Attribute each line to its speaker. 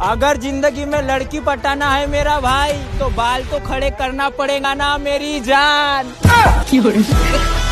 Speaker 1: अगर जिंदगी में लड़की पटाना है मेरा भाई तो बाल तो खड़े करना पड़ेगा ना मेरी जान।